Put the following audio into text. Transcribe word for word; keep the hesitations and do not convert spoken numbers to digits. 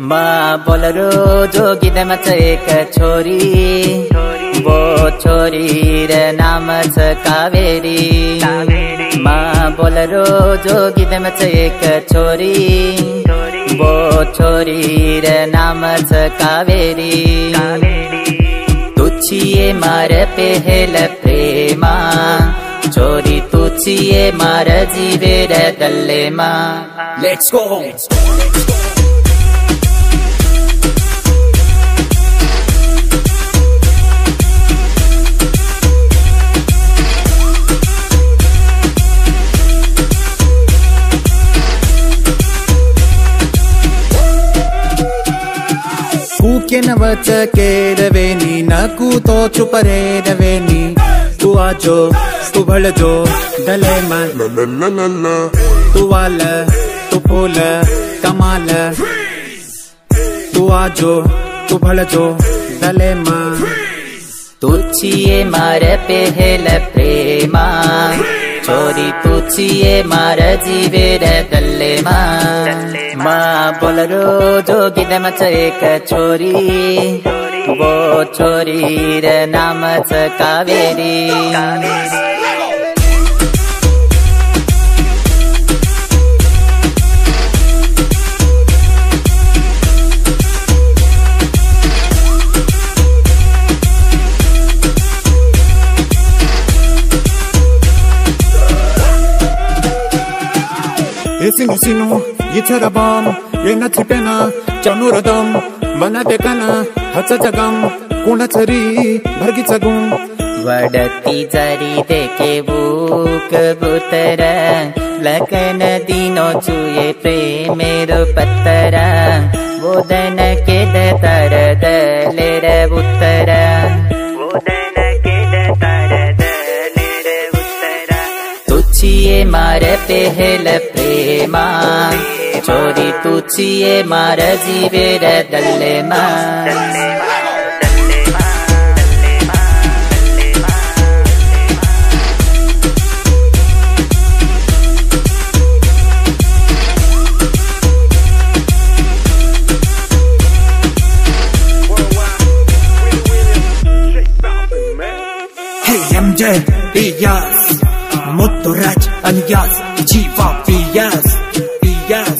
माँ बोलरो जोगी दम छ एक छोरी, वो छोरी रे नाम छ कावेरी। माँ बोलरो जोगी दम छ एक छोरी, वो छोरी रे नाम छ कावेरी। तुझिए मार पहल प्रेमा, छोरी तुझिए मार जीवे रे दल्ले माँ। Let's go. कूके न बच के रवेनी, न कू तो चुप रे रवेनी। तू आजो तू भड़ जो डले मन, तू वाल तू फूल कमाल। तू आजो तू भड़ जो डले मन। तुझिए मार पहल प्रेमा, छोरी तुझिए मार जीवे रे दल्ले माँ। माँ बोलरो जोगी दम छ एक छोरी, वो छोरी रे नाम छ Kaveri. Sinu sinu yitsara bam, yena chipena chanuradam, mana dekana hacha jagam, kuna chari bhargi chagum. Wadti जरी देखे भूक बुतरा, लगन दिनो चुए प्रेमेरो पत्तरा। वोदन के दतर दले रे उत्तरा, वोदन के दतर दले रे उत्तरा। तुझिए मार पहल प्रेमा, छोरी तुझिए मार जीवे रे दल्ले माँ। M J Bias, Motoraj Anyas, Jiva Bias, Bias.